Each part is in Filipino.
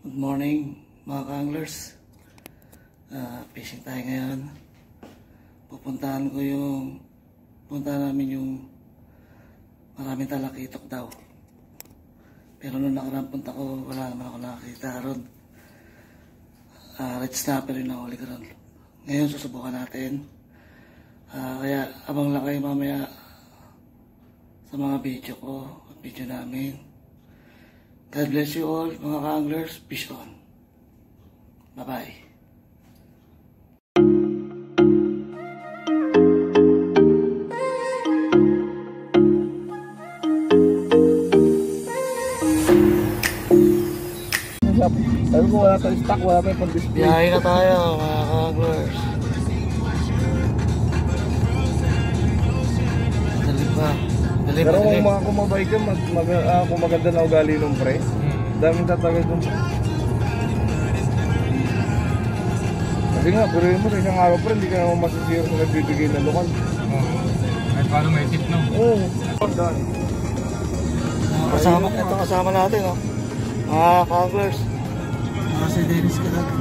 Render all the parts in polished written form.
Good morning mga ka-anglers. Fishing tayo ngayon. Pupuntahan namin yung maraming talakitok daw. Pero nung nakarang punta ko, wala naman ako nakakita ron. Red snapper yung nahuli ko ron. Ngayon susubukan natin. Kaya abang lang kayo mamaya sa mga video namin. God bless you all mga ka-anglers. Fish on. Bye-bye. Sabi ko wala tayong stock, wala tayong pang-display. Biyahe na tayo mga ka-anglers. Pero kung mabait yun, kung maganda na ugali ng pre, daming tatagay ng pre. Kasi nga, pero yun mo sa isang araw pre, hindi ka naman masisiro sa nagbibigay na lokal. Kahit paano may tip, no? Oo. Kasama natin, no? Mga ka-anglers. Si Dennis ka lang.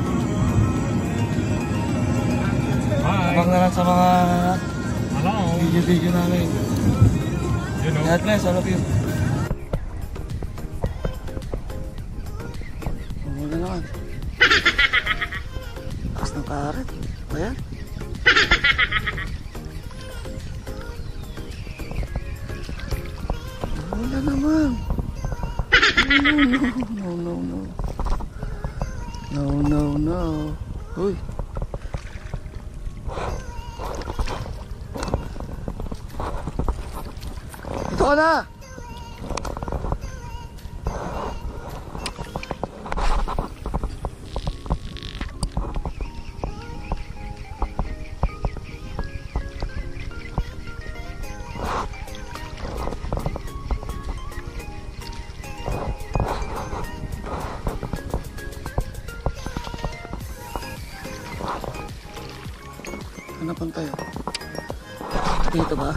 Abang na lang sa mga video namin. God bless all of you. Umula naman. Lakas ng karet. Ayan. Umula naman. No. Uy. Ito ka na. Hanapan tayo. Dito ba?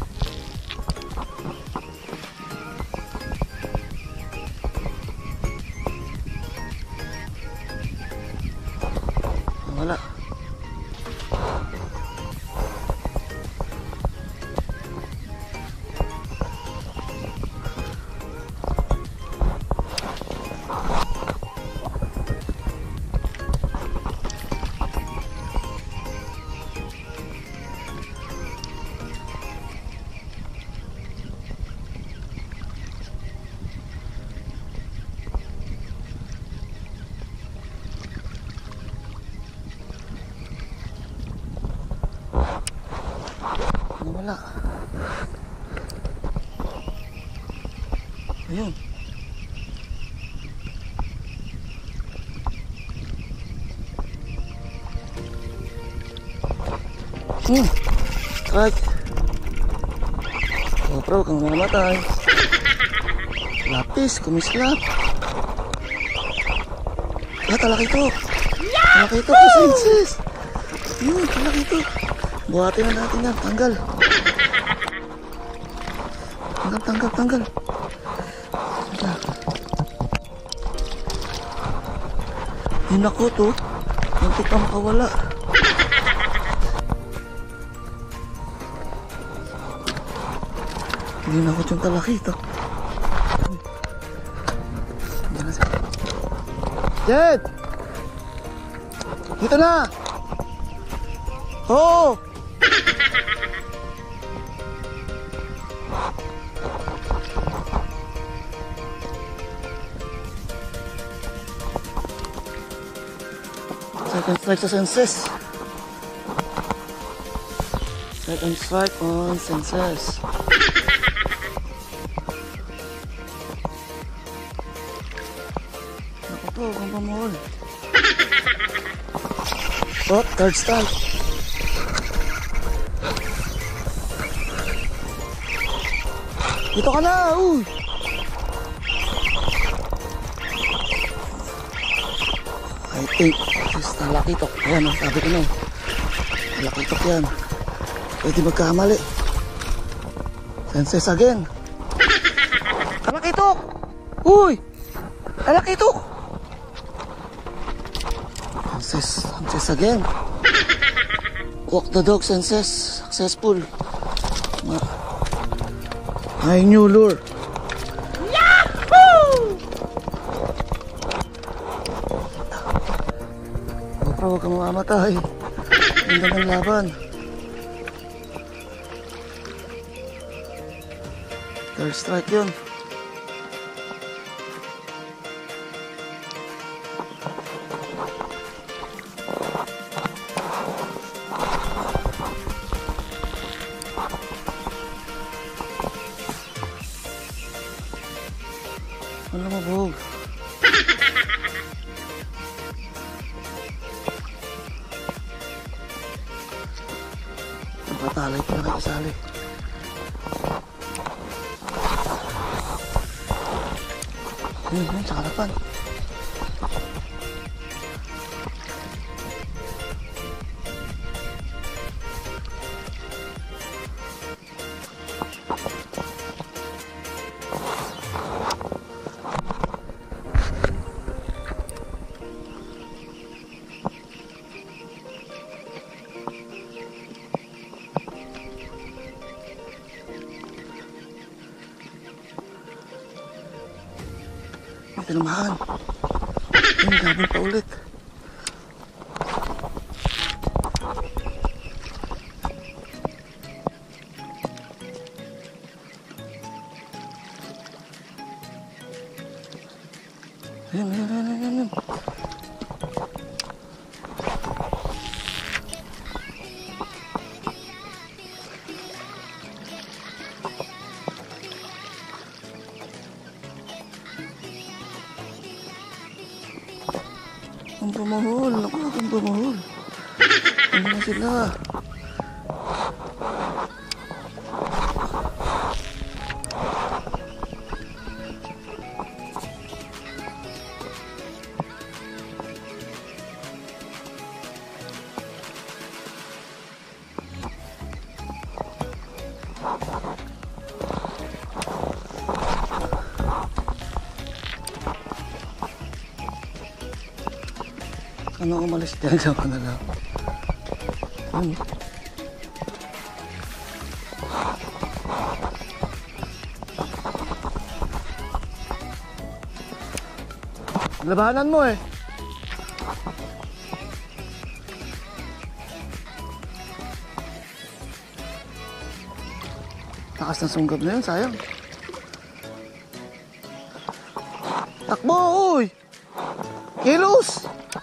Wala. Wala. Ayun. Strike. Oh, bro, kang mamatay. Lapis, kumislap. Talakitok. Talakitok, sis. Yun, talakitok. Buhatin na natin yan. Tanggal. Tanggal. Yun ako to. Muntik pa makawala. Hindi na ako yung talakito. Jed! Dito na! Oh! Second strike sa senses. Second strike on senses. Naku to, kung pamuhol. Oh, third strike. Dito ka na, uy! I think this talakitok. Ayan, sabi ko na. Talakitok yan. Pwede magkamali. Senses again. Talakitok! Uy! Talakitok! Success again. Walk the dog, success. Successful. My new lure. Yahoo! Huwag kang mamamatay. Ganda ng laban. Third strike yun. Ano mabog? Nakatalay pa na kayo kasali. Yun, sa harapan. Tinamahan. Ayun, gabol pa ulit. Ayun. Ang bumahol, naku, ang bumahol. Ano na sila? Ano umalis dyan sa kanila? Labanan mo eh. Takas ng sunggab na yun, sayang. Takbo, uy! Kilos!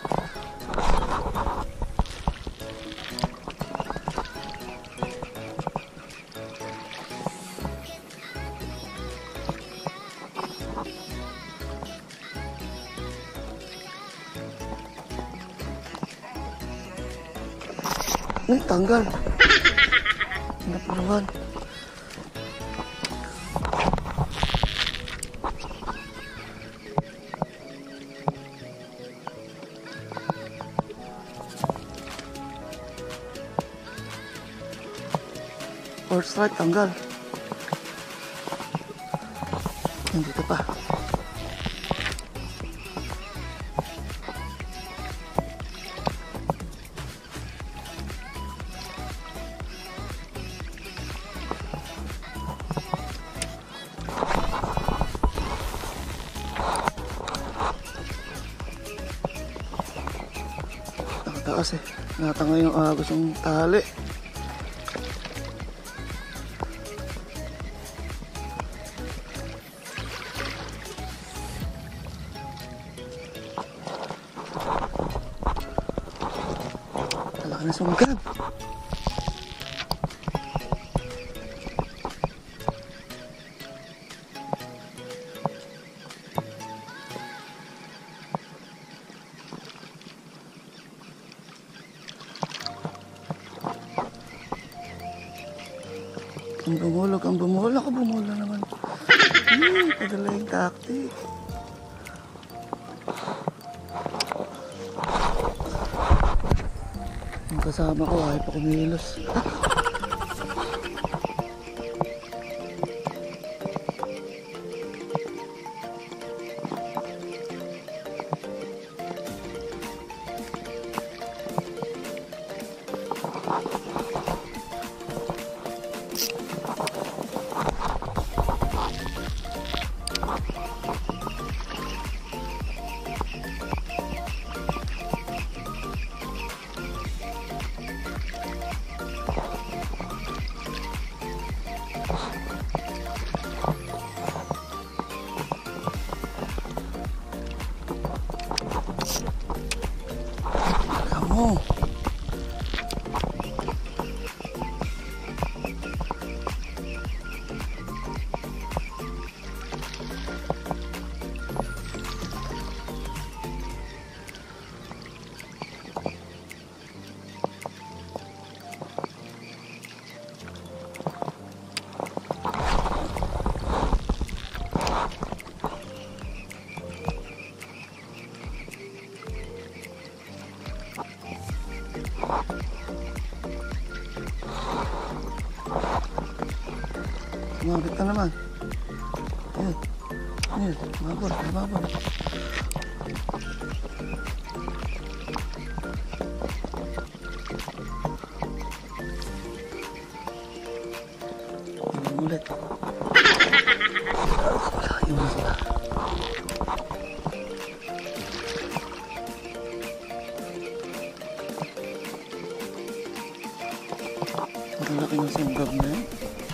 Tanggal. Hindi pa naman. Fourth strike, tanggal. Nandito pa. Taas eh. Natanga yung agos ng tali. Talaka na sunggab. Ang bumulog. Ako bumulog naman. Padala yung tactic. Ang kasama ko ay pa kumilos. Kamu. Mabit ka naman. Ayan. Ayan. Mabor. Mabor. Tingnan ulit. Ayun na sila. Ang laki ng singgab na yan.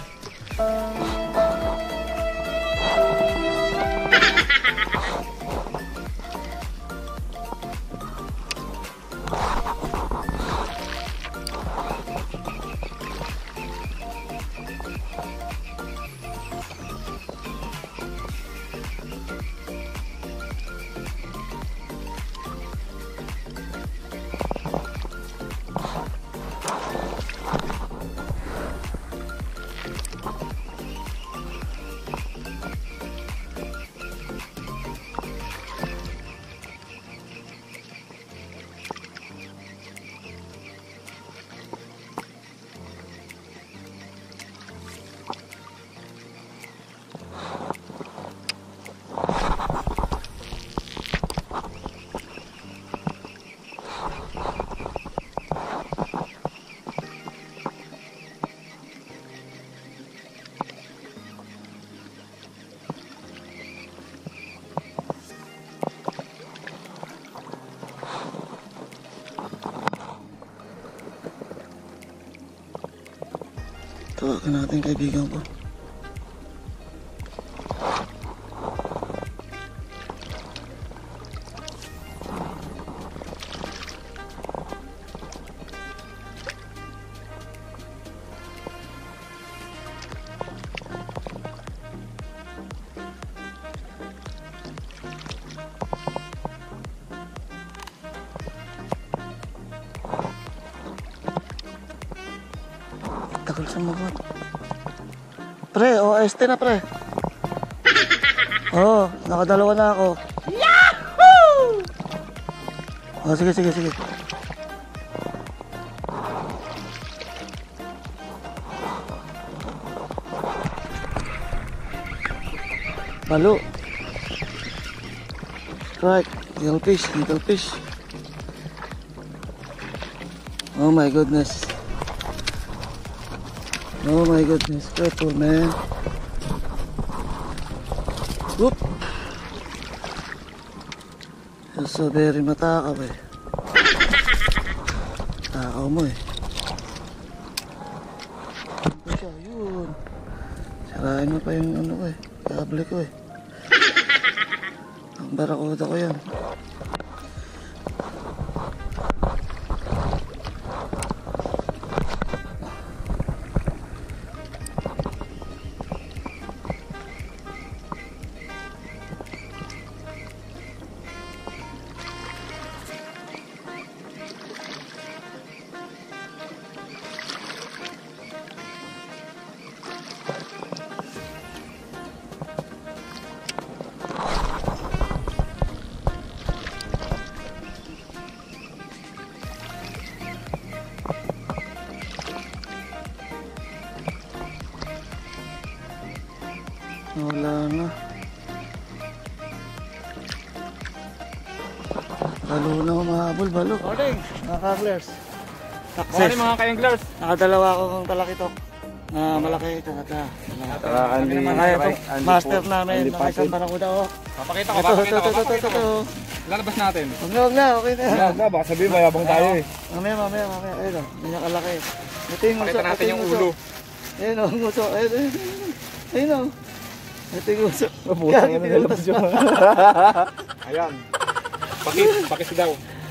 Tawagan natin kaibigan ko. Tagal sumagot. Pre, OST na pre. Oo, nakadalawa na ako. Yahoo! Oh, sige. Balo. Right, little fish. Oh my goodness. Oh my goodness, careful man. Whoop. You're so very matakaw eh. Takaw mo eh. Ano siya? Yun. Sirain mo pa yung ano ko eh. Kable ko eh. Ang barakuda ko yan. Wala na. Balo na umahabol, balo. Morning, mga kaglers. Success. mga ka-anglers. Nakadalawa akong talakitok na malaki. Tsaka Andy, kaya itong Andy master po, namin, Andy nakaisang Patrick. barakuda oh. Papakita ko, Ito, papakita ko, ito, papakita ko. ito. Lalabas natin. Huwag na, okay na. Wala na, baka sabihin mayabang tayo eh. Mamaya. Ayun o, ganyan kalaki. Ito yung uso, Pakita natin ito yung ulo. Ayun o, ang uso. Ayun o. Ito yung uso. Maputang Gagi, yan, nalabas pinalabas yung... Ayan. Pakis daw.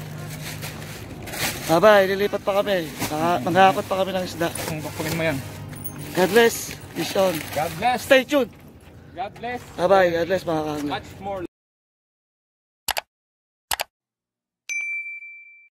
Bye-bye, lilipat pa kami. Manghakot pa kami ng isda. Kung bakpagin mo yan. God bless. Vision. God bless. Stay tuned. God bless. Bye-bye, God bless mga kahanglan. Much more.